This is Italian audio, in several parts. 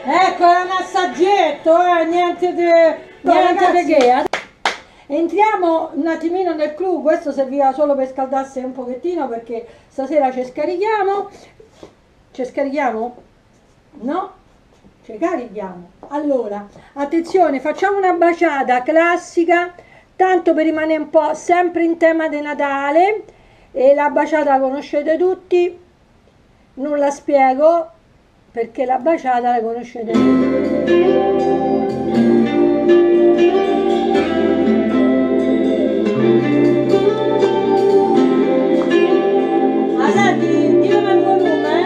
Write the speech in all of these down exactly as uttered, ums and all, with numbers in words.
Ecco, è un assaggetto, eh, niente di No, niente ragazzi, di che. Entriamo un attimino nel clou, questo serviva solo per scaldarsi un pochettino perché stasera ci scarichiamo. Ci scarichiamo? No? Ci carichiamo. Allora, attenzione, facciamo una baciata classica, tanto per rimanere un po' sempre in tema di Natale. E la baciata la conoscete tutti, non la spiego perché la baciata la conoscete tutti. Ah, senti, dimmi il volume.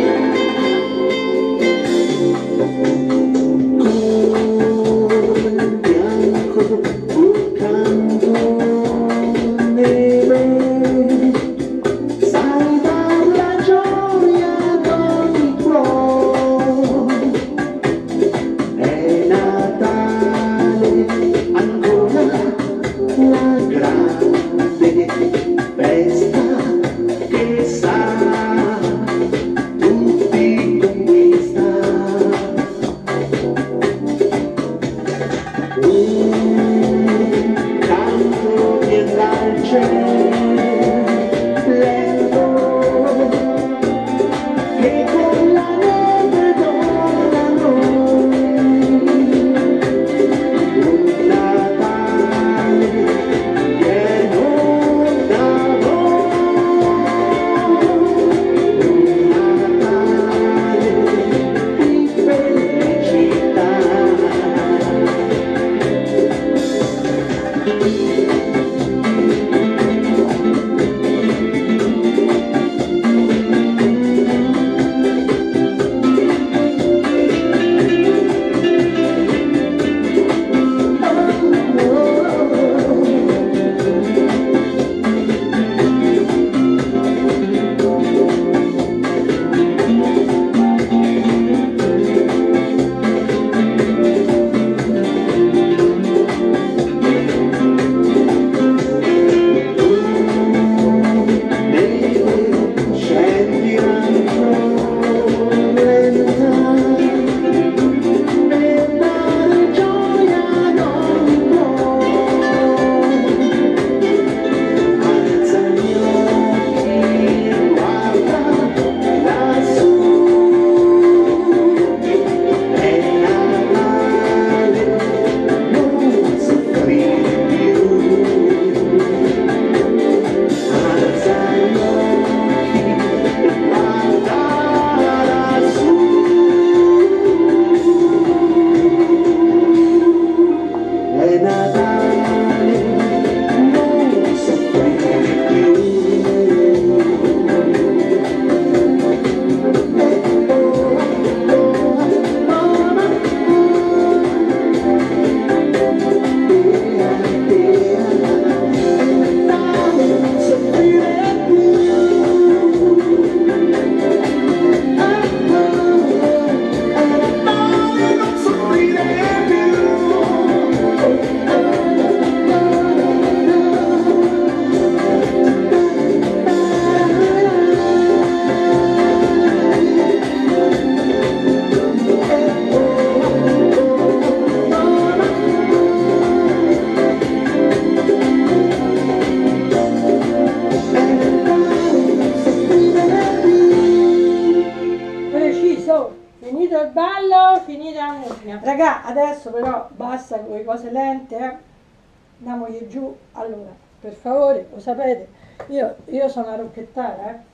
Finito il ballo, finita la musica. Raga, adesso però basta con le cose lente, eh. Andiamogli giù. Allora, per favore, lo sapete, io, io sono una rocchettara, eh.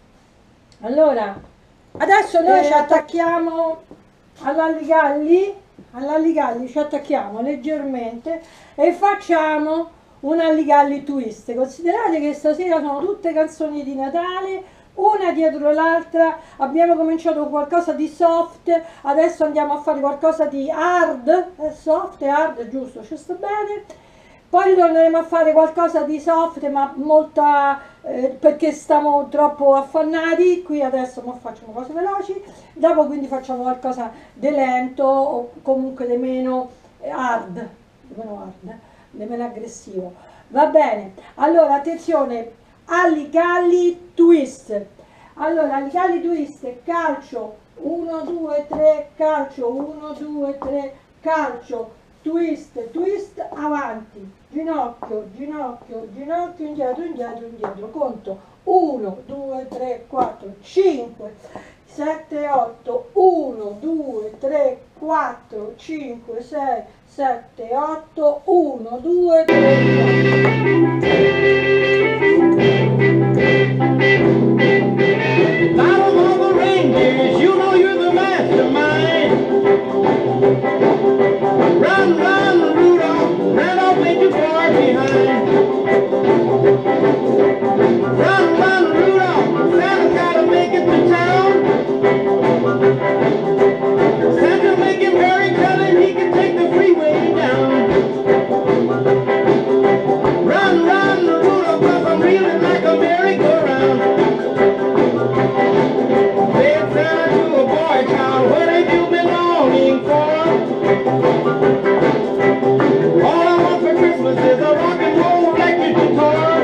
Allora, adesso noi eh, ci attacchiamo all'alligalli, all'alligalli ci attacchiamo leggermente e facciamo un alligalli twist. Considerate che stasera sono tutte canzoni di Natale, una dietro l'altra. Abbiamo cominciato con qualcosa di soft, adesso andiamo a fare qualcosa di hard, eh, soft e hard, giusto, ci sta bene. Poi ritorneremo a fare qualcosa di soft, ma molta, eh, perché stiamo troppo affannati. Qui adesso facciamo cose veloci, dopo quindi facciamo qualcosa di lento o comunque di meno hard, di meno hard, di meno aggressivo. Va bene, allora attenzione, alligalli twist. Allora, alligalli twist, calcio uno, due, tre, calcio, uno, due, tre, calcio, twist, twist, avanti, ginocchio, ginocchio, ginocchio, indietro, indietro, indietro, conto, uno, due, tre, quattro, cinque, sette, otto, uno, due, tre, quattro, cinque, sei, sette, otto, uno, due, tre, Battle of the reindeers, you know you're the mastermind. Run, run, Rudolph, Randolph ain't too far behind. Run, run, Rudolph, Santa's gotta make it to town. Santa make him hurry, tell him he can take the freeway down. Run, run, Rudolph, 'cause I'm reeling like a merry-go-round. Said Santa to a boy child, what have you been longing for? All I want for Christmas is a rock and roll electric guitar.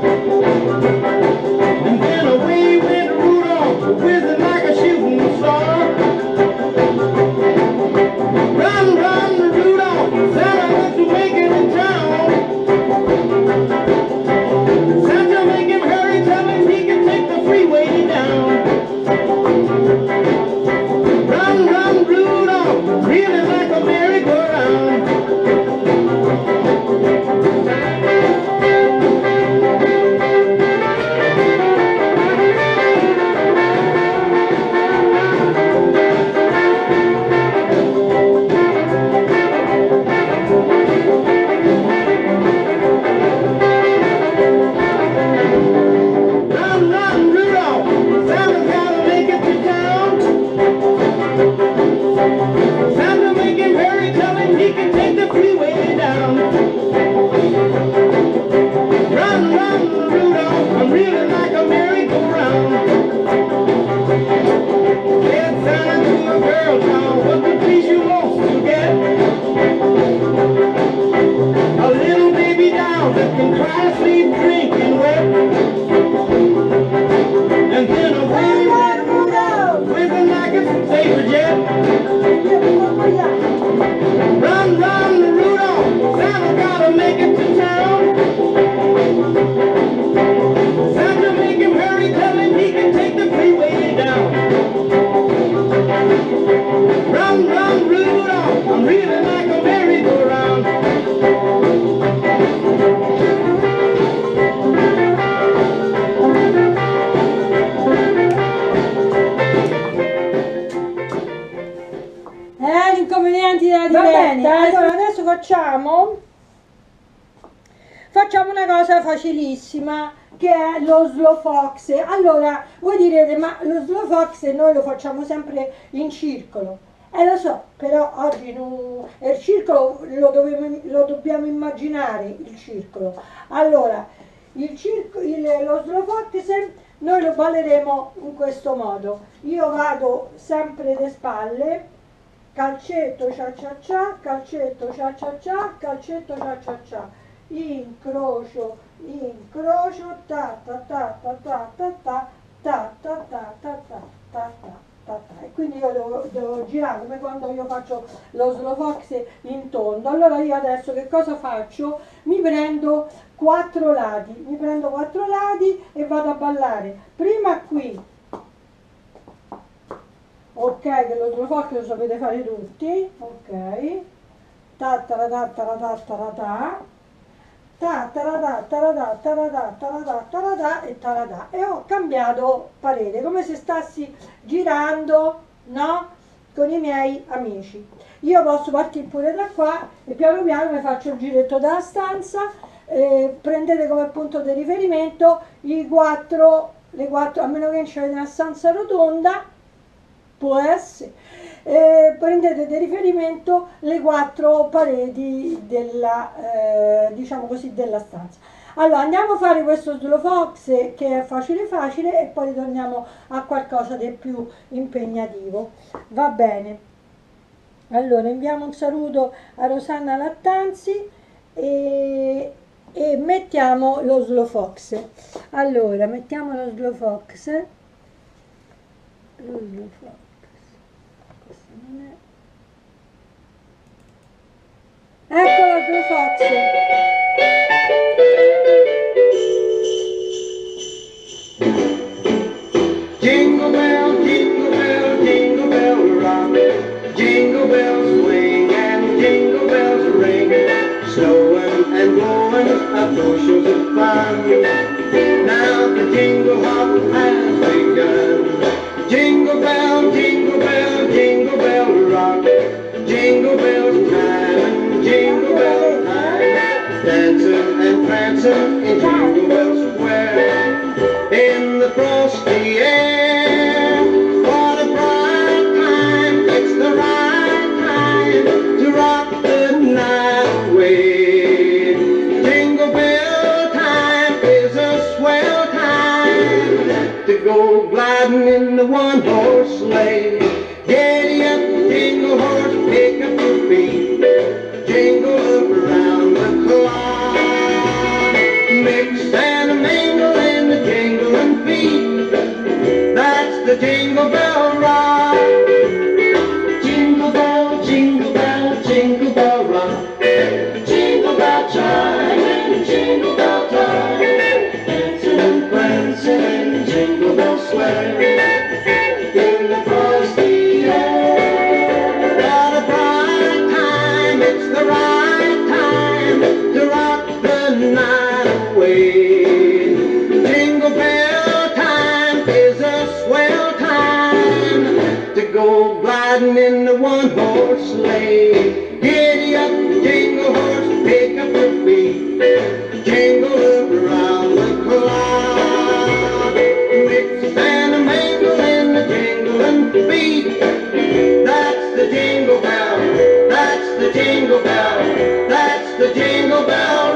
And then away went Rudolph, whizzing like a shooting star. Run, run, Rudolph, Santa wants to make it in town. Santa make him hurry, tell him he can take the freeway down. Run, run, Rudolph, reeling like a merry-go-round. Run, run, Rudolph, Santa's gotta make it to town. Santa make him hurry, tell him he can take the freeway down. Run, run, Rudolph, I'm reeling like a merry-go-round. Said Santa to a girl child, what the please you most to get? A little baby doll that can cry, sleep, drink, and wet. And then away went Rudolph, whizzing like a saber jet. Run, run, Rudolph, Santa gotta make it to town. Santa make him hurry, tell him he can take the freeway down. Run, run, Rudolph, I'm reeling like a merry-go-round. Eh, gli inconvenienti della diretta. Va bene, allora adesso facciamo facciamo una cosa facilissima che è lo slow fox. Allora voi direte, ma lo slow fox noi lo facciamo sempre in circolo. Eh lo so, però oggi non, il circolo lo, dovemo, lo dobbiamo immaginare, il circolo. Allora, il circo, il, lo slow fox noi lo balleremo in questo modo. Io vado sempre le spalle, calcetto cia cia cia, calcetto cia cia cia, calcetto cia cia cia, incrocio, incrocio, ta ta ta ta ta ta ta ta ta ta ta ta ta ta. E quindi io devo, devo girare come quando io faccio lo slow fox in tondo. Allora io adesso che cosa faccio? Mi prendo quattro lati, mi prendo quattro lati e vado a ballare prima qui, ok, che lo slow fox lo sapete fare tutti, ok, ta ta ta ta ta ta ta ta ta tarada, tarada, tarada, tarada, tarada e tarada, e ho cambiato parete come se stessi girando, no? Con i miei amici. Io posso partire pure da qua e piano piano mi faccio il giretto della stanza. Eh, prendete come punto di riferimento i quattro, le quattro, a meno che non c'è una stanza rotonda, può essere. Eh, prendete di riferimento le quattro pareti della, eh, diciamo così, della stanza. Allora andiamo a fare questo slow fox che è facile facile e poi ritorniamo a qualcosa di più impegnativo. Va bene, allora inviamo un saluto a Rosanna Lattanzi e, e mettiamo lo slow fox. Allora mettiamo lo slow fox, lo slow fox Eccolo Blue Fox. Jingle bell, jingle bell, jingle bell rock. Jingle bells swing and jingle bells ring. Snowing and blowing up bushels of fun. Now the jingle hop has begun. Jingle bell, jingle bell, jingle bell rock. Jingle bells time and jingle bell time. Dancing and prancing in Jingle Bell Square. In the frosty air. What a bright time. It's the right time to rock the night away. Jingle bell time is a swell time to go gliding in the one-horse sleigh. Giddy up, jingle horse, pick up your feet. Jingle up around the clock. Mix and mingle in the jingling feet. That's the Jingle Bell Rock. Jingle bell, jingle bell, jingle bell rock. Jingle bell chime and jingle bell time. Dancing and prancing in Jingle Bell Square. In the frosty air. What a bright time, it's the right time to rock the night away. Jingle bell time is a swell time to go gliding in the one-horse sleigh. Giddy up, jingle horse, pick up your feet. Jingle up around the clock. Mix and mingle in the jingling beat. That's the Jingle Bell, that's the Jingle Bell, that's the Jingle Bell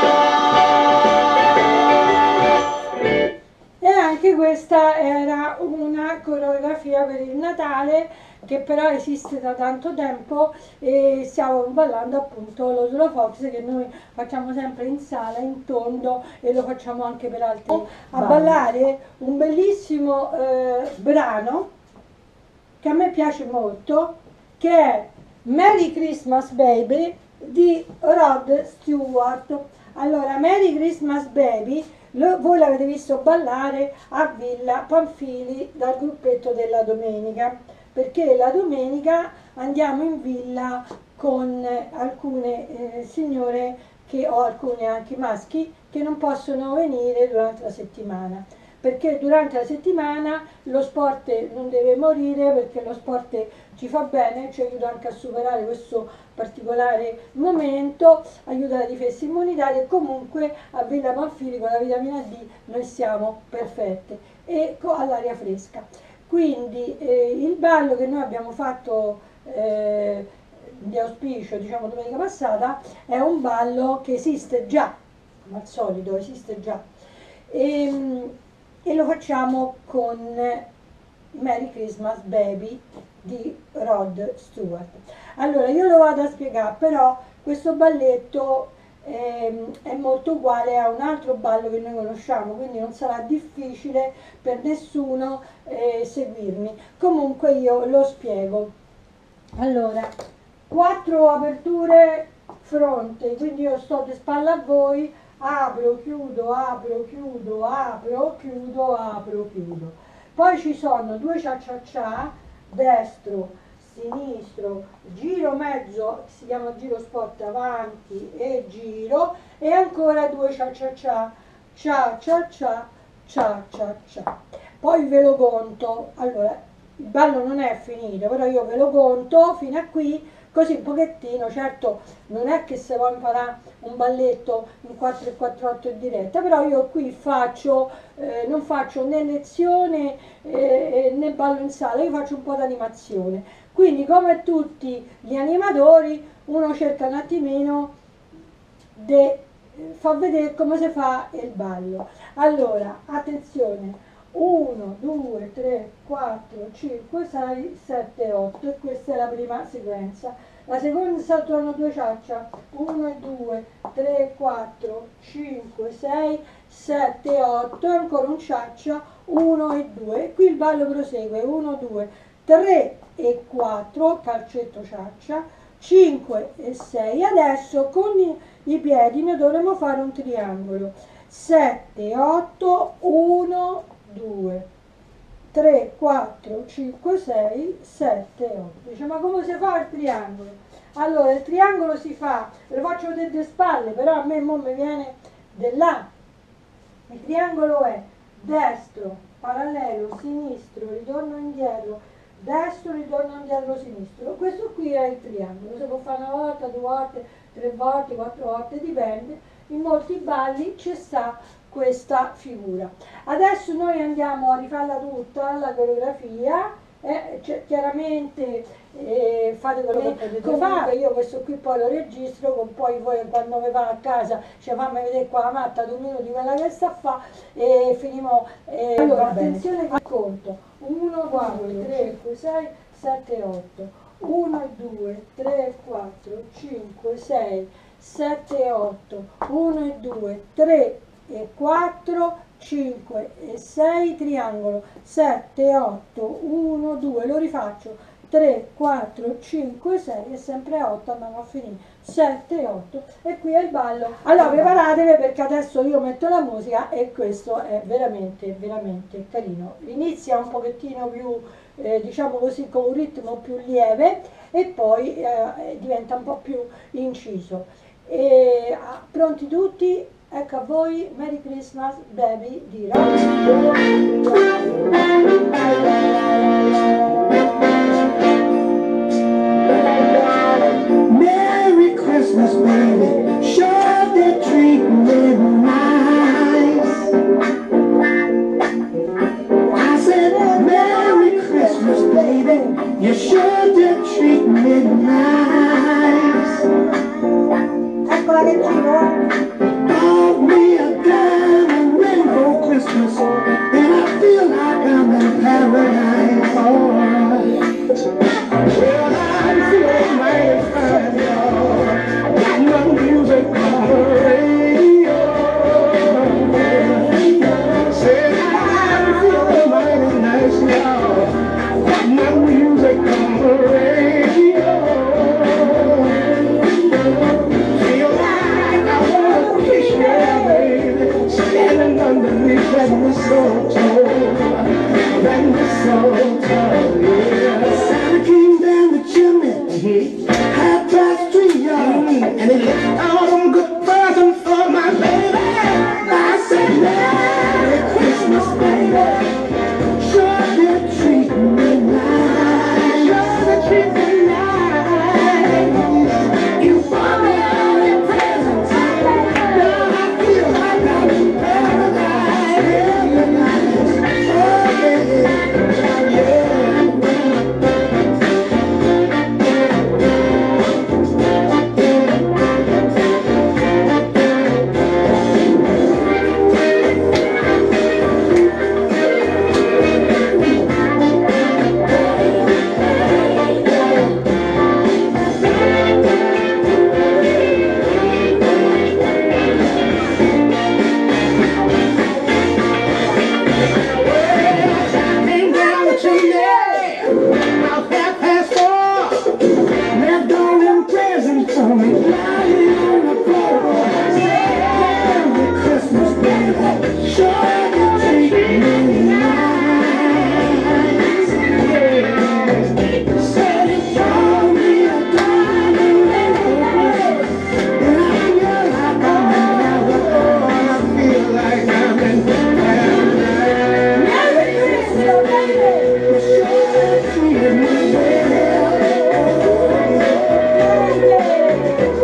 Rock. E anche questa era una coreografia per il Natale che però esiste da tanto tempo e stiamo ballando appunto lo Slow Fox che noi facciamo sempre in sala, in tondo, e lo facciamo anche per altri. A ballare un bellissimo eh, brano che a me piace molto, che è Merry Christmas Baby di Rod Stewart. Allora, Merry Christmas Baby lo, voi l'avete visto ballare a Villa Pamphili dal gruppetto della domenica, perché la domenica andiamo in villa con alcune eh, signore che, o alcune anche maschi che non possono venire durante la settimana, perché durante la settimana lo sport non deve morire, perché lo sport ci fa bene, ci aiuta anche a superare questo particolare momento, aiuta la difesa immunitaria e comunque a Villa Pamphili con la vitamina D noi siamo perfette e all'aria fresca. Quindi eh, il ballo che noi abbiamo fatto eh, di auspicio, diciamo domenica passata, è un ballo che esiste già, come al solito esiste già, e, e lo facciamo con Merry Christmas Baby di Rod Stewart. Allora io lo vado a spiegare, però questo balletto eh, è molto uguale a un altro ballo che noi conosciamo, quindi non sarà difficile per nessuno eh, seguirmi. Comunque io lo spiego. Allora, quattro aperture fronte, quindi io sto di spalla a voi, apro, chiudo, apro, chiudo, apro, chiudo, apro, chiudo. Poi ci sono due cia cia cia, destro, sinistro, giro mezzo, si chiama giro spot, avanti e giro, e ancora due cia cia cia, cia cia cia, cia cia cia. Poi ve lo conto. Allora, il ballo non è finito, però io ve lo conto fino a qui, così un pochettino. Certo non è che se vuoi imparare un balletto in quattro e quattro otto in diretta, però io qui faccio, eh, non faccio né lezione eh, né ballo in sala, io faccio un po' di animazione. Quindi come tutti gli animatori uno cerca un attimino di far vedere come si fa il ballo. Allora, attenzione, uno, due, tre, quattro, cinque, sei, sette, otto, e questa è la prima sequenza. La seconda sono due ciaccia, uno e due, tre, quattro, cinque, sei, sette, otto, e ancora un ciaccia, uno e due, e qui il ballo prosegue, uno, due, tre e quattro, calcetto ciaccia, cinque e sei. Adesso con i, i piedi noi dovremo fare un triangolo. sette, otto, uno, due, tre, quattro, cinque, sei, sette, otto. Dice, ma come si fa il triangolo? Allora, il triangolo si fa, ve lo faccio vedere le spalle, però a me mo mi viene dell'A. Il triangolo è destro, parallelo, sinistro, ritorno indietro, destro, ritorno indietro, sinistro. Questo qui è il triangolo, si può fare una volta, due volte, tre volte, quattro volte, dipende. In molti balli ci sta questa figura. Adesso noi andiamo a rifarla tutta, la coreografia. Eh, cioè, chiaramente eh, fate quello che potete fare. Io questo qui poi lo registro, con poi voi quando mi va a casa ci fammi vedere qua la matta due minuti quella che sta a fa e finimo. Eh, allora attenzione che conto: uno, due, tre, sei, sette, otto, uno, due, tre, quattro, cinque, sei, sette, otto, uno, due, tre e quattro, cinque e sei, triangolo, sette, otto, uno, due, lo rifaccio, tre, quattro, cinque, sei e sempre a otto andiamo a finire, sette, otto e qui è il ballo. Allora preparatevi perché adesso io metto la musica e questo è veramente, veramente carino. Inizia un pochettino più, eh, diciamo così, con un ritmo più lieve e poi eh, diventa un po' più inciso. E, ah, pronti tutti? Ecco a voi Merry Christmas Baby di Rock. Merry Christmas, baby. Sure they treat me nice. I said, Merry Christmas, baby. You sure did treat me nice. Eccola che giro. Bought me a diamond ring for Christmas, and I feel like I'm in paradise. Oh, well, I feel mighty fine, y'all. Got my music on the radio. Said I feel mighty nice, y'all. Got my music on the radio. Feel like I wanna kiss you, baby, standing underneath that mistletoe, that mistletoe, yeah. Santa came down the chimney, half past three, y'all, and he left out them good presents for my baby. I said, Merry Christmas, baby, sure you treat me nice, sure you treat me nice. You bought me all the presents, now I feel like I'm in paradise, paradise. Oh yeah, yeah. Came down the chimney, about half past four, left all them presents for me, lying on the floor. Said, Merry Christmas, baby, sure you treat me nice, yeah. Said you brought me a diamond ring for Christmas, and I feel like I'm in heaven, oh, I feel like I'm in paradise. Merry Christmas, baby, you sure treated me well.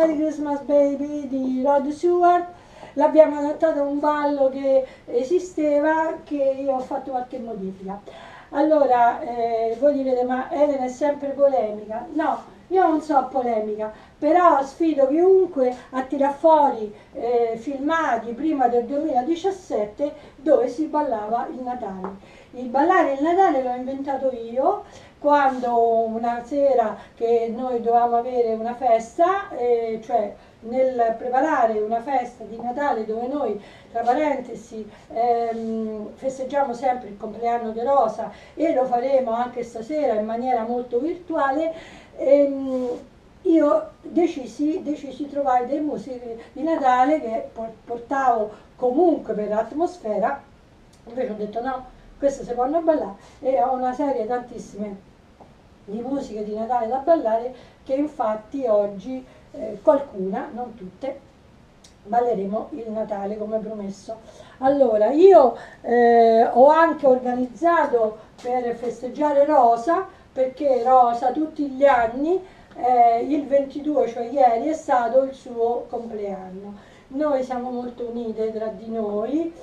Merry Christmas Baby di Rod Stewart. L'abbiamo adattato a un ballo che esisteva, che io ho fatto qualche modifica. Allora, eh, voi direte, ma Elena è sempre polemica. No, io non so polemica, però sfido chiunque a tirar fuori eh, filmati prima del duemiladiciassette dove si ballava il Natale. Il ballare il Natale l'ho inventato io, quando una sera che noi dovevamo avere una festa, eh, cioè nel preparare una festa di Natale dove noi, tra parentesi, ehm, festeggiamo sempre il compleanno di Rosa e lo faremo anche stasera in maniera molto virtuale, ehm, io decisi, decisi di trovare delle musiche di Natale che portavo comunque per l'atmosfera, invece ho detto no, queste si possono ballare, e ho una serie tantissime di musiche di Natale da ballare che infatti oggi eh, qualcuna, non tutte, balleremo il Natale come promesso. Allora, io eh, ho anche organizzato per festeggiare Rosa, perché Rosa tutti gli anni, eh, il ventidue, cioè ieri, è stato il suo compleanno. Noi siamo molto unite tra di noi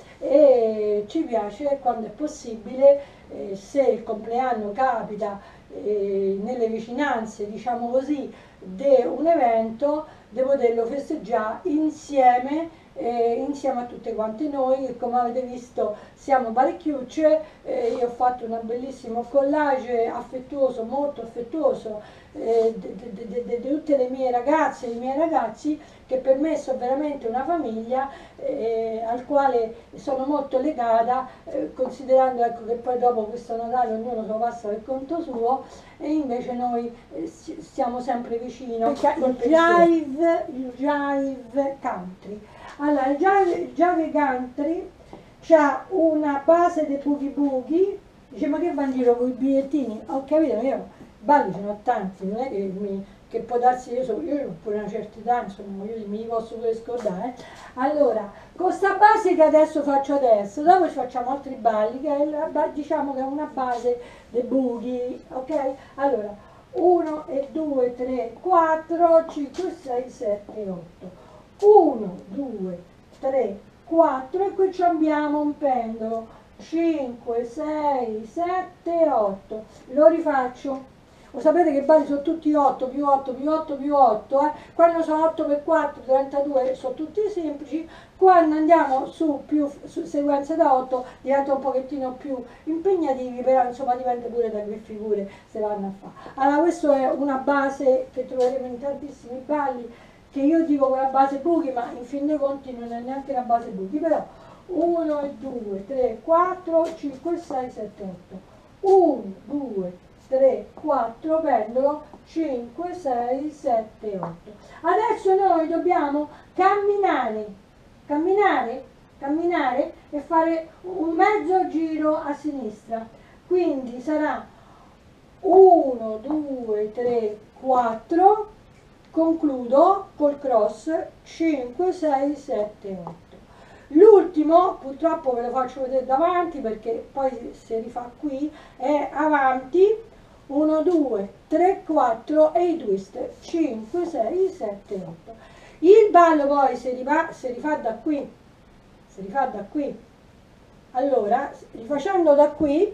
e ci piace quando è possibile, eh, se il compleanno capita eh, nelle vicinanze, diciamo così, di un evento, di poterlo festeggiare insieme, eh, insieme a tutte quante noi, che come avete visto siamo parecchiucce. Eh, io ho fatto un bellissimo collage affettuoso, molto affettuoso, eh, di tutte le mie ragazze e i miei ragazzi, che per me sono veramente una famiglia, eh, al quale sono molto legata, eh, considerando, ecco, che poi dopo questo Natale ognuno se lo passa per conto suo e invece noi eh, stiamo sempre vicino. Il jive, il jive country. Allora, il jive, il jive country c'ha una base dei boogie boogie. Dice, ma che va in giro con i bigliettini? Ho capito, io balli ce ne ho tanti, non è che, mi, che può darsi, io, so, io ho pure una certa età, insomma, io mi posso pure scordare. Allora, con questa base che adesso faccio adesso, dopo ci facciamo altri balli, che è la, diciamo che è una base dei boogie, ok? Allora, uno e due, tre, quattro, cinque, sei, sette, otto. uno, due, tre, quattro e qui abbiamo un pendolo. cinque, sei, sette, otto. Lo rifaccio. Lo sapete che i balli sono tutti otto più otto più otto più otto, eh? Quando sono otto per quattro, trentadue, sono tutti semplici. Quando andiamo su più su sequenze da otto diventa un pochettino più impegnativi, però insomma dipende pure da che figure si vanno a fare. Allora, questa è una base che troveremo in tantissimi balli, che io dico con la base boogie, ma in fin dei conti non è neanche la base boogie, però uno e due, tre, quattro, cinque, sei, sette, otto. uno, due, tre, quattro, pendolo, cinque, sei, sette, otto. Adesso noi dobbiamo camminare, camminare, camminare e fare un mezzo giro a sinistra. Quindi sarà uno, due, tre, quattro, concludo col cross, cinque, sei, sette, otto. L'ultimo, purtroppo ve lo faccio vedere davanti perché poi si rifà qui, è avanti, uno, due, tre, quattro e i twist, cinque, sei, sette, otto. Il ballo poi si rifà, si rifà da qui, si rifà da qui. Allora, rifacendo da qui,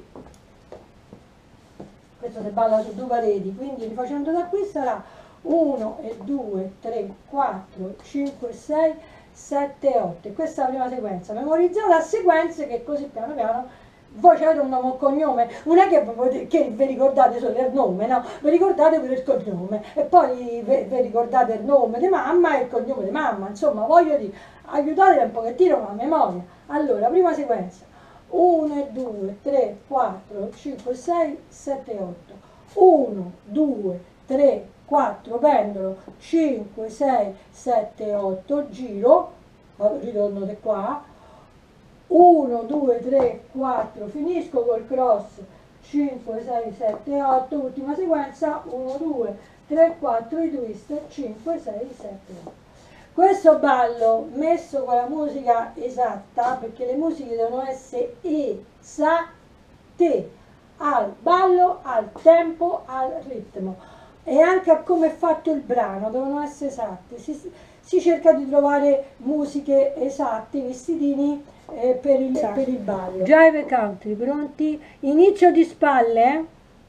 questo si balla su due pareti, quindi rifacendo da qui sarà uno e due, tre, quattro, cinque, sei, sette, otto. Questa è la prima sequenza. Memorizzate la sequenza, che così piano piano voi avete un nome o cognome, non è che, che vi ricordate solo il nome, no? Vi ricordate pure il cognome e poi vi, vi ricordate il nome di mamma e il cognome di mamma, insomma, voglio dire, aiutate un pochettino con la memoria. Allora, prima sequenza, uno, due, tre, quattro, cinque, sei, sette, otto. uno, due, tre, quattro, pendolo, cinque, sei, sette, otto, giro, ritorno di qua, uno, due, tre, quattro, finisco col cross, cinque, sei, sette, otto, ultima sequenza, uno, due, tre, quattro, i twist, cinque, sei, sette, otto. Questo ballo messo con la musica esatta, perché le musiche devono essere esatte, al ballo, al tempo, al ritmo. e anche a come è fatto il brano, devono essere esatte. Si, si cerca di trovare musiche esatte, vestitini eh, per, il, per il ballo. Jive Country, pronti? Inizio di spalle, eh?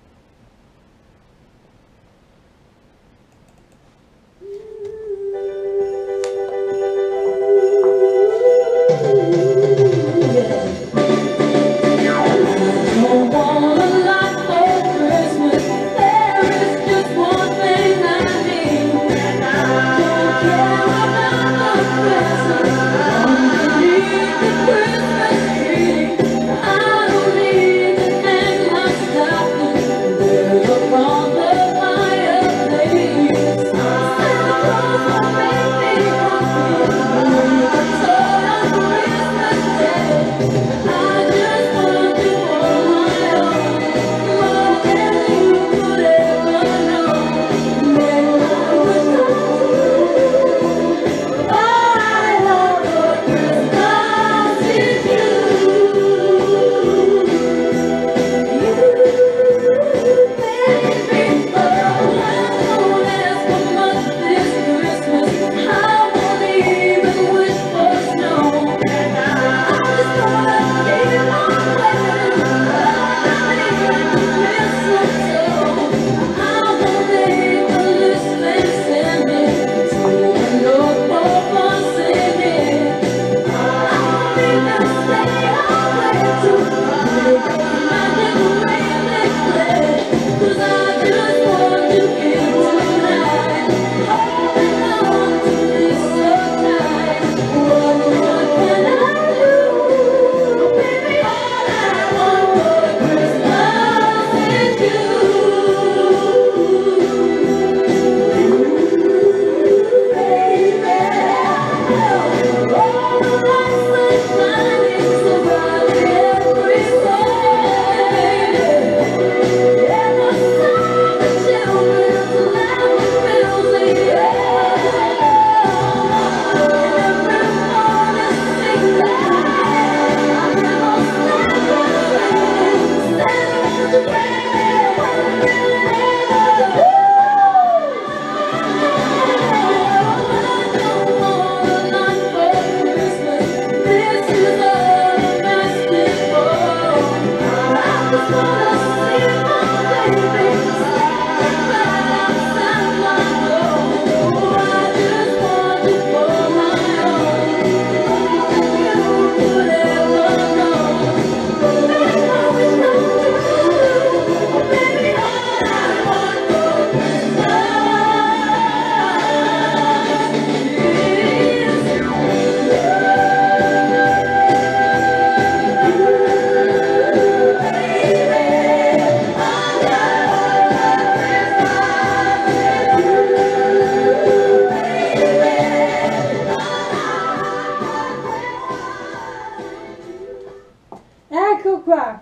Ecco qua,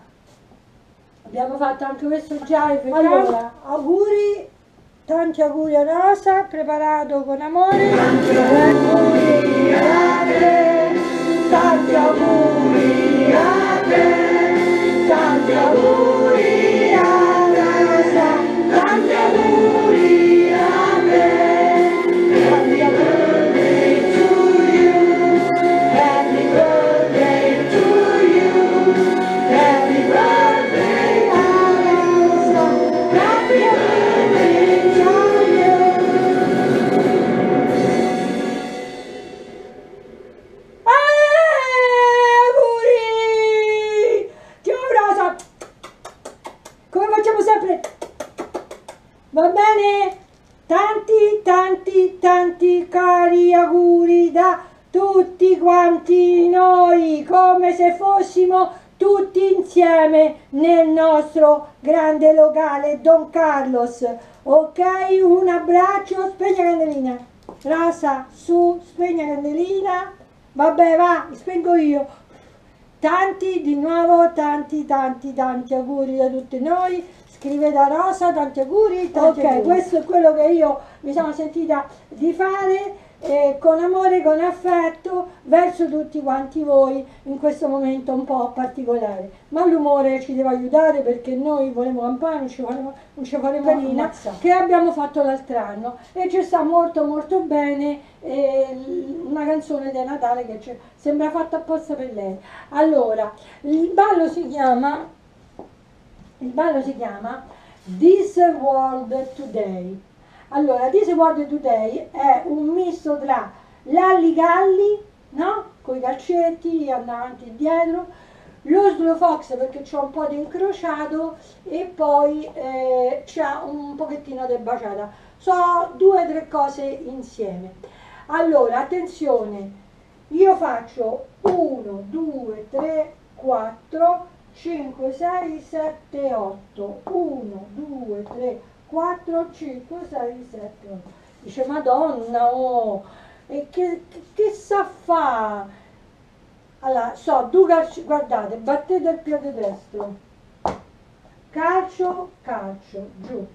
abbiamo fatto anche questo jive. Allora, auguri, tanti auguri a Rosa, preparato con amore. Tanti auguri a te, tanti auguri a te, tanti auguri a Rosa, tanti auguri a te, tanti auguri to you, happy birthday to you. Happy birthday, Rosa. Happy birthday to you. Eh, auguri! Ciao Rosa! Come facciamo sempre? Va bene? Tanti, tanti, tanti cari auguri da tutti quanti noi, come se fossimo tutti insieme nel nostro grande locale Don Carlos. Ok, un abbraccio, spegna candelina. Rosa, su, spegna candelina. Vabbè, va, spengo io. Tanti, di nuovo, tanti, tanti, tanti auguri da tutti noi. Scrive da Rosa, tanti auguri, tanti ok, auguri. Questo è quello che io mi sono sentita di fare. eh, con amore, con affetto verso tutti quanti voi in questo momento un po' particolare. Ma l'umore ci deve aiutare, perché noi volevamo campare, non ci faremo, non ci faremo canina, che abbiamo fatto l'altro anno, e ci sta molto molto bene eh, una canzone di Natale che ci sembra fatta apposta per lei. Allora, il ballo si chiama, il ballo si chiama This World Today. Allora, This World Today è un misto tra l'Alli Galli, no? Con i calcetti, avanti e dietro, lo Slow Fox perché c'è un po' di incrociato, e poi eh, c'è un pochettino di baciata. Sono due o tre cose insieme. Allora, attenzione, io faccio uno, due, tre, quattro, cinque, sei, sette, otto. uno, due, tre, quattro, cinque, sei, sette, otto. Dice, Madonna, oh, e che, che, che sa fa? Allora, so, due calci, guardate, battete il piede destro, calcio, calcio, giù.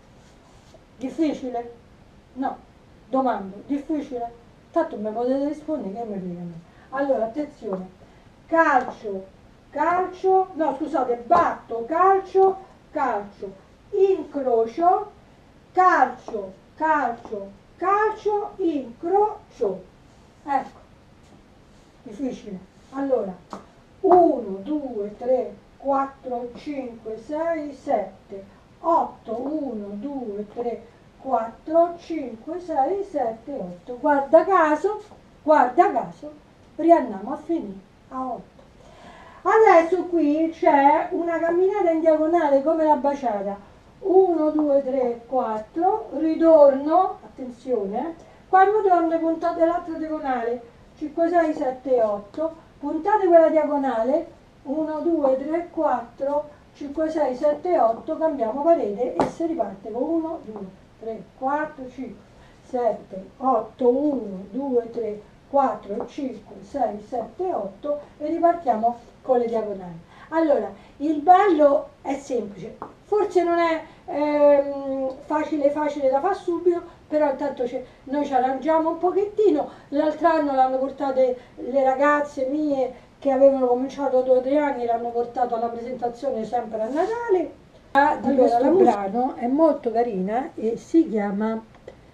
Difficile? No, domando, difficile? Tanto mi potete rispondere, che mi frega a me. Allora, attenzione, calcio, calcio, no scusate, batto, calcio, calcio, incrocio, calcio, calcio, calcio, incrocio. Ecco, difficile. Allora, uno, due, tre, quattro, cinque, sei, sette, otto, uno, due, tre, quattro, cinque, sei, sette, otto. Guarda caso, guarda caso, riandiamo a finire a otto. Adesso qui c'è una camminata in diagonale come la baciata. uno, due, tre, quattro, ritorno, attenzione, quando torno puntate l'altra diagonale, cinque, sei, sette, otto, puntate quella diagonale, uno, due, tre, quattro, cinque, sei, sette, otto, cambiamo parete e si riparte con uno, due, tre, quattro, cinque, sette, otto, uno, due, tre, quattro, cinque, sei, sette, otto e ripartiamo con le diagonali. Allora, il ballo è semplice, forse non è ehm, facile facile da fare subito, però intanto noi ci arrangiamo un pochettino. L'altro anno l'hanno portate le ragazze mie che avevano cominciato due o tre anni, l'hanno portato alla presentazione sempre a Natale. Allora, la brano è molto carina e si chiama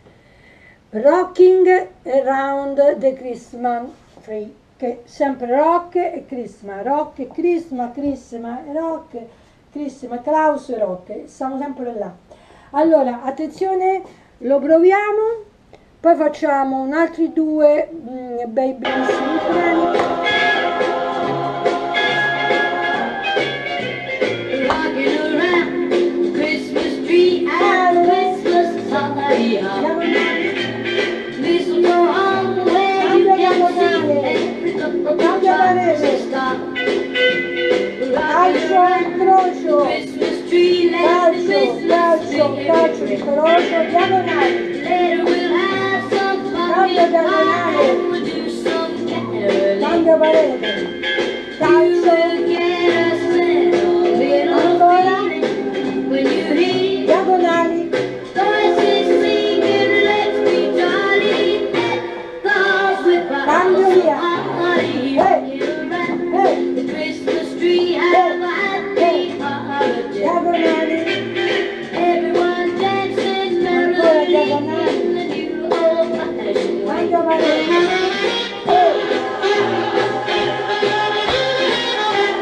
Rocking Around the Christmas Tree, che sempre rock e Christmas, rock e Christmas, Christmas e rock, Christmas, Klaus e rock, siamo sempre là. Allora, attenzione, lo proviamo, poi facciamo un altri due mm, bei bellissimi freni. Calcio, incrocio, calcio, calcio, calcio, incrocio, diagonale, cambio diagonale, cambio parete, calcio, ancora, diagonali, cambio via, hey, hey. Diagonali, everyone dancing, ancora diagonali, cambio parete,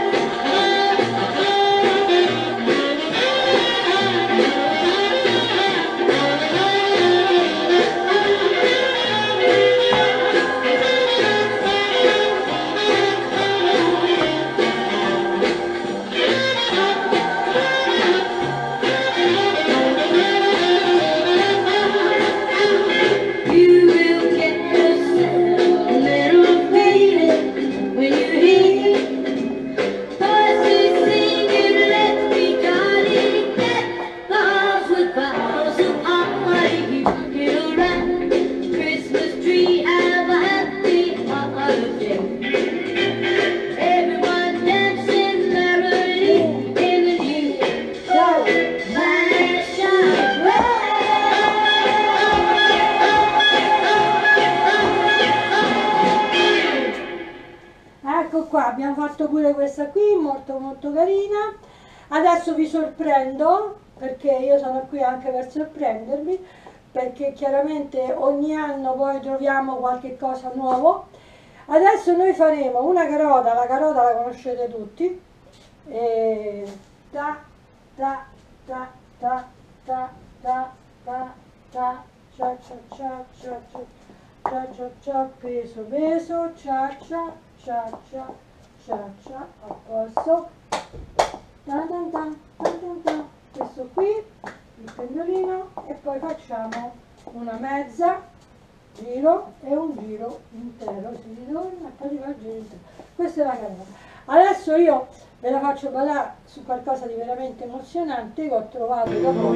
pure questa qui, molto molto carina. Adesso vi sorprendo, perché io sono qui anche per sorprendervi, perché chiaramente ogni anno poi troviamo qualche cosa nuovo. Adesso noi faremo una carota, la carota la conoscete tutti, e ta ta ta ta ta ta ta ta cia cia cia cia cia cia cia, peso peso, cia cia cia cia cia cia, a posto. Tan tan tan, tan tan tan. Questo qui, il pendolino, e poi facciamo una mezza giro e un giro intero, si ritorna e poi si fa il giro intero. Questa è la carota. Adesso io ve la faccio ballare su qualcosa di veramente emozionante che ho trovato dopo.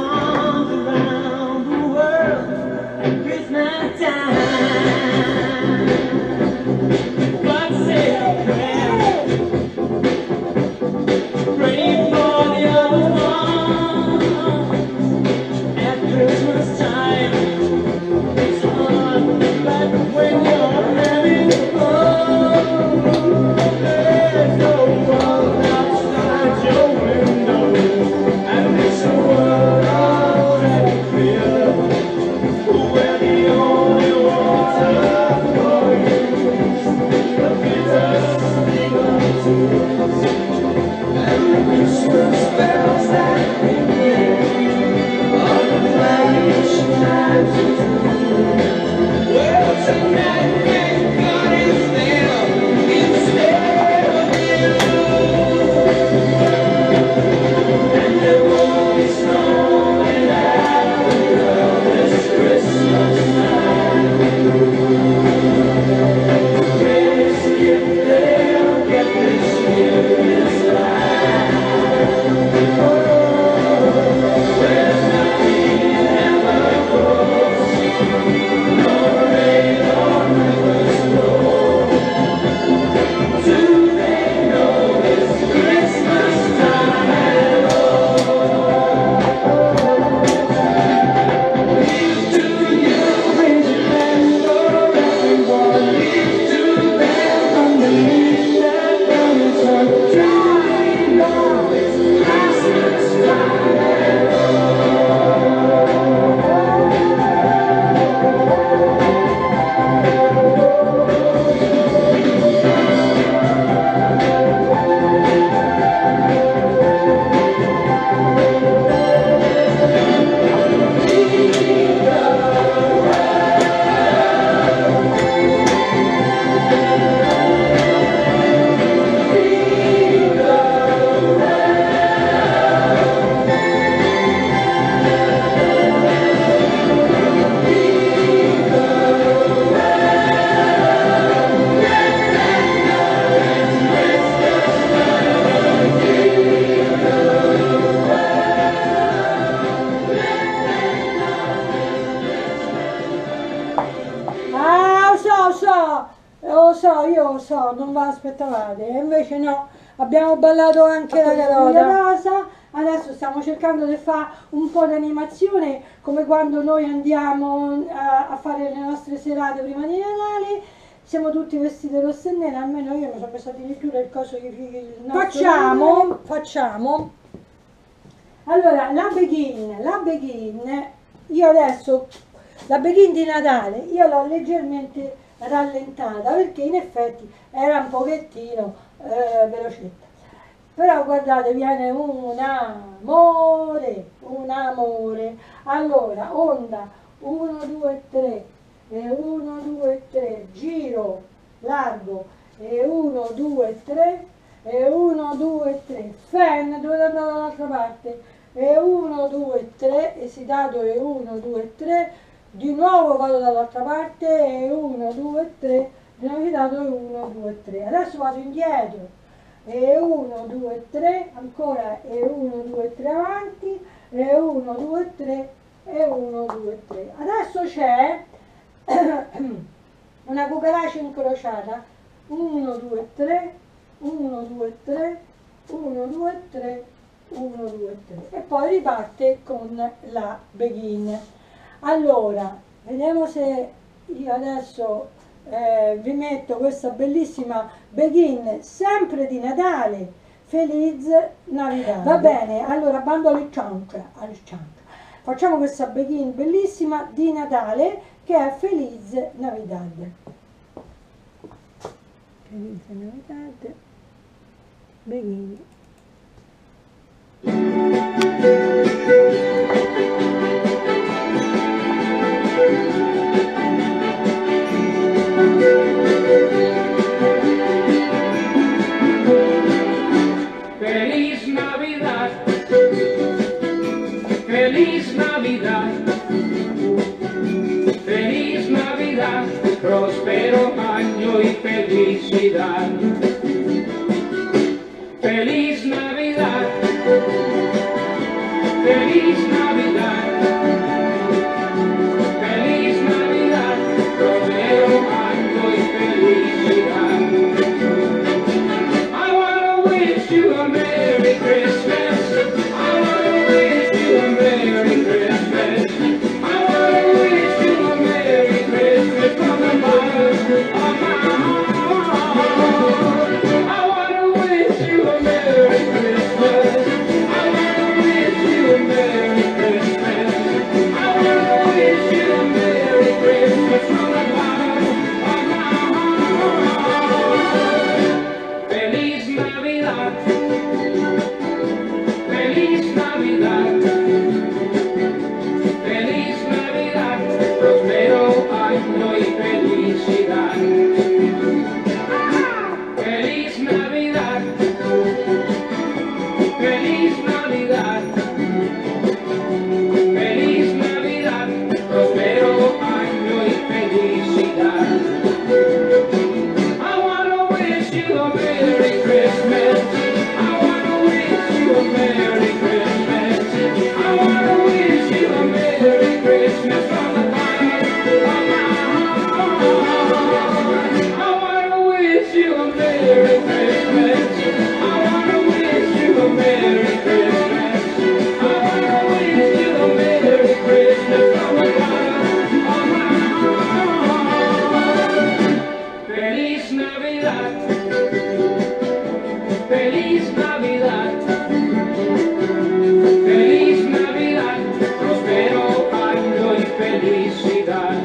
Lo so, io lo so, non vi aspettavate, e invece no, abbiamo ballato anche la carota rosa. Adesso stiamo cercando di fare un po' di animazione, come quando noi andiamo a, a fare le nostre serate prima di Natale, siamo tutti vestiti rosso e nero, almeno io mi sono messa addirittura il coso che il facciamo, facciamo. Allora, la beghin, la beghin, io adesso, la beghin di Natale, io l'ho leggermente rallentata perché in effetti era un pochettino eh, velocetta, però guardate, viene un amore, un amore. Allora, onda uno due tre e uno due tre, giro largo e uno due tre e uno due tre, fan, dove andare dall'altra parte e uno due tre, esitato e uno due tre, di nuovo vado dall'altra parte e uno due tre, di nuovo esitato e uno due tre, adesso vado indietro e uno due tre, ancora e uno due tre avanti e uno due tre e uno due tre. Adesso c'è una cucaracha incrociata, uno due tre, uno due tre, uno due tre, uno due tre, e poi riparte con la beghin. Allora, vediamo se io adesso eh, vi metto questa bellissima begin sempre di Natale, Feliz Navidad. Va bene, allora bando alle ciance, alle ciance. Facciamo questa begin bellissima di Natale che è Feliz Navidad. Feliz Navidad, begin. Feliz Navidad, Feliz Navidad, Feliz Navidad, próspero año y felicidad. Feliz Navidad, Feliz Navidad, Feliz Navidad, próspero año y felicidad. I wanna wish you a Merry Christmas. I wanna wish you a Merry Christmas. I wanna wish you a Merry Christmas from the bottom of my heart. I wanna wish you a Merry Christmas. I wanna wish you a Merry Christmas. I wanna wish you a Merry Christmas from the bottom of my heart. Feliz Navidad, Feliz Navidad, Feliz Navidad, próspero año y felicidad. Feliz Navidad, Feliz Navidad, Feliz Navidad, próspero año y felicidad. I wanna wish you a Merry Christmas. I wanna wish you a Merry Christmas. I wanna wish you a Merry Christmas from the bottom of my heart. I wanna wish you a Merry Christmas. I wanna wish you a Merry Christmas. I wanna wish you a Merry Christmas from the bottom of my heart. Feliz Navidad, Feliz Navidad, Feliz Navidad, próspero año y felicidad.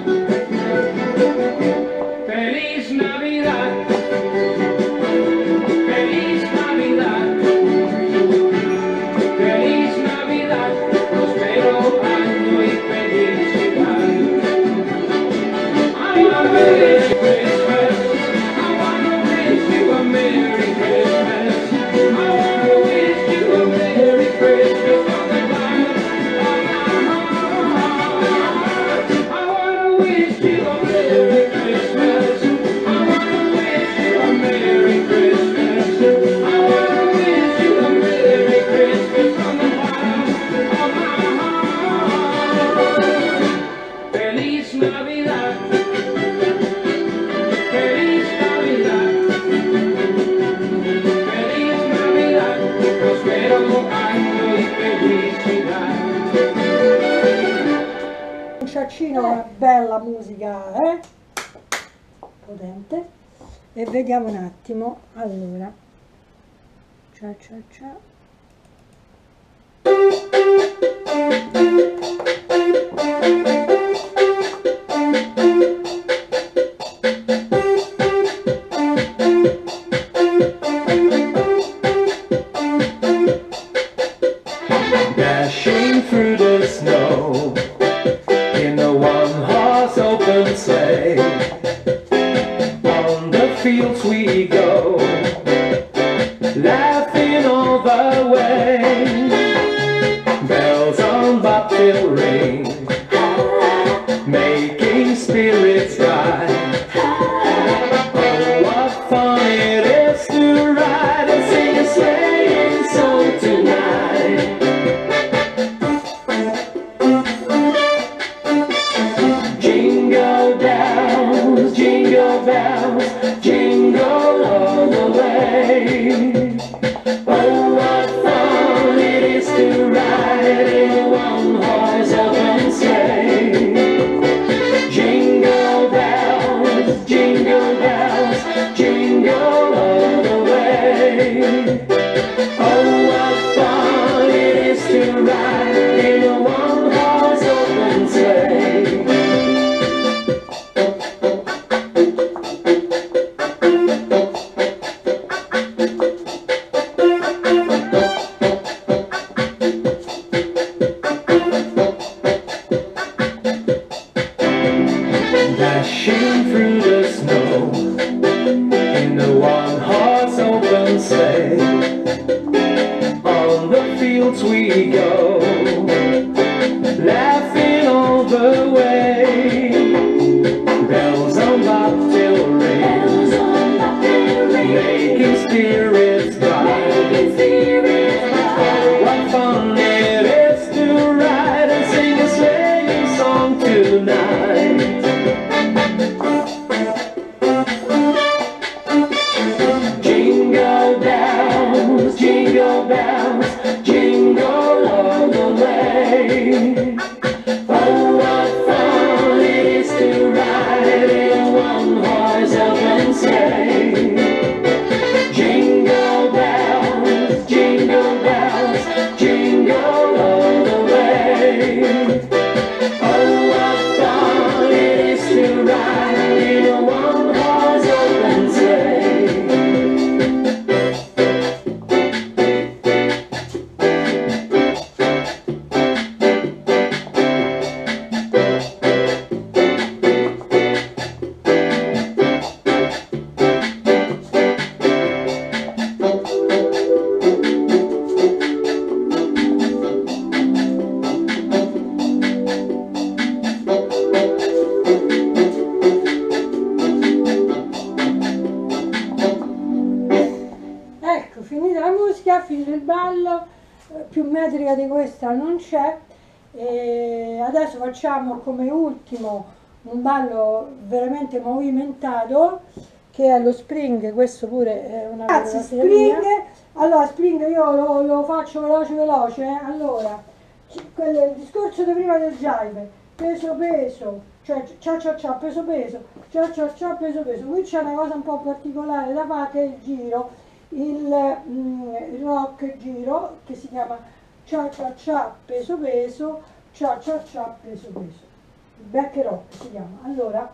Feliz Navidad, Feliz Navidad, Feliz Navidad, próspero año y felicidad. I wanna wish you Christmas. I wanna wish you a Merry Christmas. I wanna wish you a Merry Christmas from the bottom of my heart. I wanna wish you a Merry Christmas. I wanna wish you a Merry Christmas. I wanna wish you a Merry Christmas from the bottom of my heart. Feliz Navidad, Feliz Navidad, Feliz Navidad, próspero año y felicidad. Un ciaccino, una bella musica, eh? Potente. E vediamo un attimo, allora. Cia cia cia. Dashing through the snow in a one-horse open sleigh. On the fields we go, laughing all the way. Bells on bobtail ring, making spirits bright. Oh, what fun it is to ride and sing a sleighing song tonight. Jingle bells, jingle bells, jingle all the way. Oh, what fun it is to ride in a one-horse open sleigh. Jingle bells, jingle fields we go, laughing all the way. Bells on bobtail ring, making spirits bright. What fun it is to ride and sing a sleighing song tonight. Jingle bells, jingle bells, jingle all the way. Oh, what fun it is to ride in one horse open sleigh. Jingle bells, jingle bells, jingle all the way. Oh, what fun it is to ride in one horse open sleigh. Ecco, finita la musica, finito il ballo, eh, più metrica di questa non c'è. E adesso facciamo come ultimo un ballo veramente movimentato che è lo spring. Questo pure è una Ragazzi, spring, allora spring io lo, lo faccio veloce veloce, eh. Allora, ci- quello- il discorso di prima del jive, peso peso, cioè cia cia cia, peso peso, cia cia cia, peso peso. Qui c'è una cosa un po' particolare da fare che è il giro, il, mm, il rock giro che si chiama cia cia cia, peso peso, cia cia cia, peso peso. Il back rock si chiama. Allora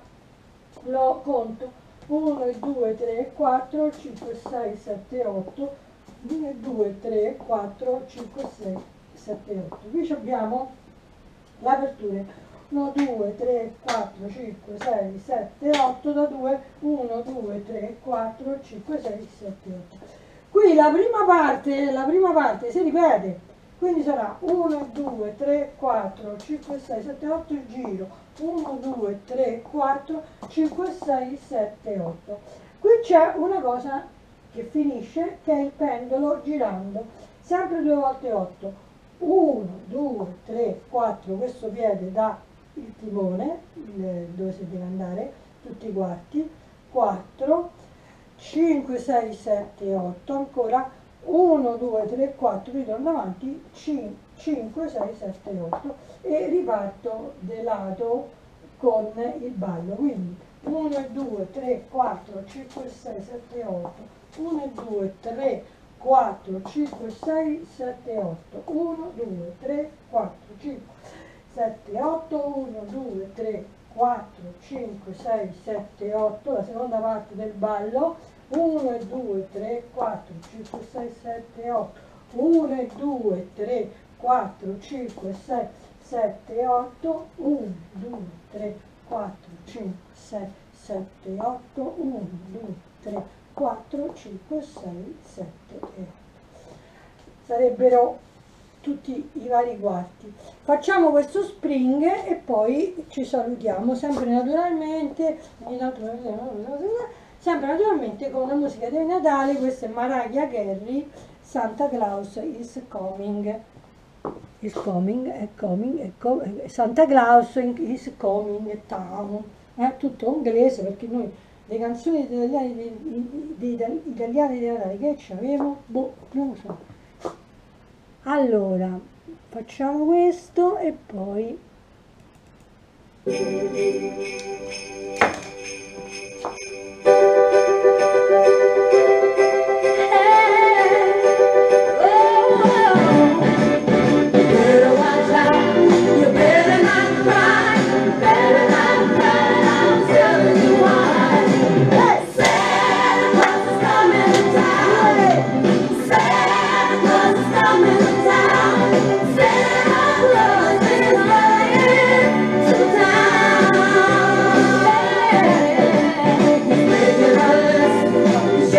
lo conto: uno, due, tre, quattro, cinque, sei, sette, otto, uno, due, tre, quattro, cinque, sei, sette, otto. Qui abbiamo l'apertura uno, due, tre, quattro, cinque, sei, sette, otto, da due, uno, due, tre, quattro, cinque, sei, sette, otto. Qui la prima parte, la prima parte si ripete, quindi sarà uno, due, tre, quattro, cinque, sei, sette, otto, il giro, uno, due, tre, quattro, cinque, sei, sette, otto. Qui c'è una cosa che finisce, che è il pendolo girando, sempre due volte otto, uno, due, tre, quattro, questo piede dà il timone, il- dove si deve andare, tutti i quarti, quattro, cinque, sei, sette, otto, ancora uno, due, tre, quattro, ritorno avanti, cinque, sei, sette, otto e riparto del lato con il ballo, quindi uno, due, tre, quattro, cinque, sei, sette, otto, uno, due, tre, quattro, cinque, sei, sette, otto, uno, due, tre, quattro, cinque, sette, otto, uno, due, tre, quattro, cinque, sei, sette, otto, la seconda parte del ballo, uno, due, tre, quattro, cinque, sei, sette, otto, uno, due, tre, quattro, cinque, sei, sette, otto, uno, due, tre, quattro, cinque, sei, sette, otto, uno, due, tre, quattro, cinque, sei, sette e otto. Sarebbero tutti i vari quarti. Facciamo questo spring e poi ci salutiamo, sempre naturalmente, sempre naturalmente con la musica dei Natali. Questa è Mariah Carey, Santa Claus is coming. Is coming, è coming, è co- Santa Claus is coming town. È tutto inglese perché noi le canzoni italiane di, di, di, italiane di Natale che ci avevo, boh, non lo so. Allora, facciamo questo e poi Town.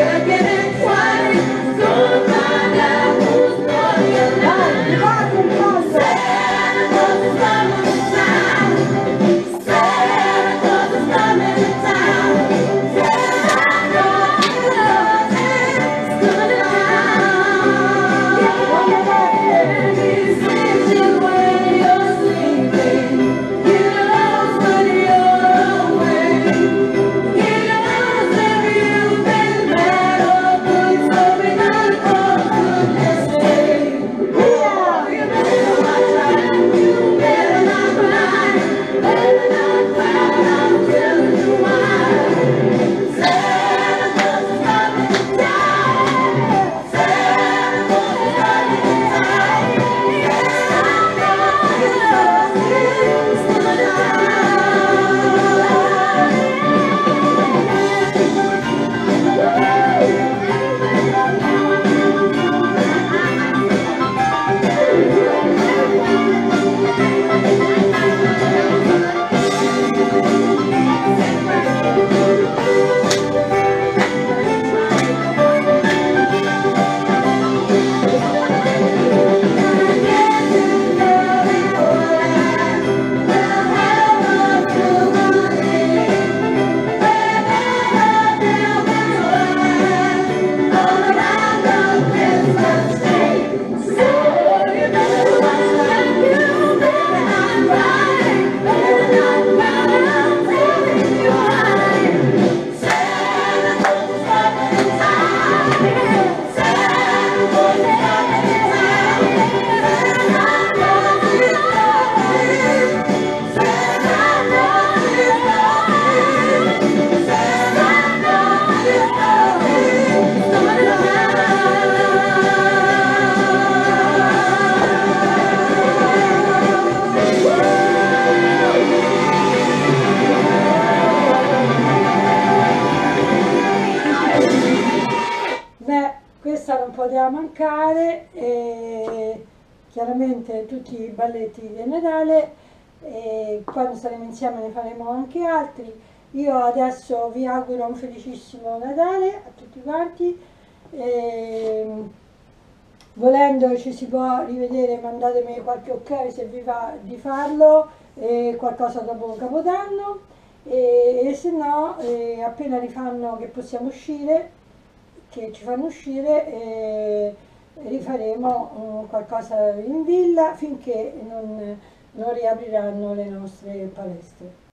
questa non poteva mancare, e chiaramente tutti i balletti di Natale, e quando saremo insieme ne faremo anche altri. Io adesso vi auguro un felicissimo Natale a tutti quanti, e volendo ci si può rivedere, mandatemi qualche ok se vi va di farlo, e qualcosa dopo Capodanno, e, e se no eh, appena rifanno che possiamo uscire, che ci fanno uscire, eh, rifaremo uh, qualcosa in villa finché non, non riapriranno le nostre palestre.